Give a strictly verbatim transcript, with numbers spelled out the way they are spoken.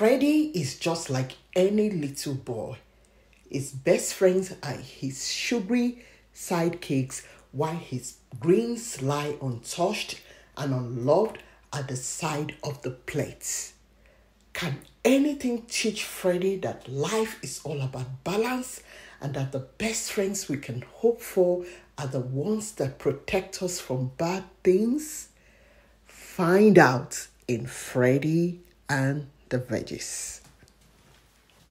Freddy is just like any little boy. His best friends are his sugary sidekicks, while his greens lie untouched and unloved at the side of the plate. Can anything teach Freddy that life is all about balance and that the best friends we can hope for are the ones that protect us from bad things? Find out in Freddy and the Veggies.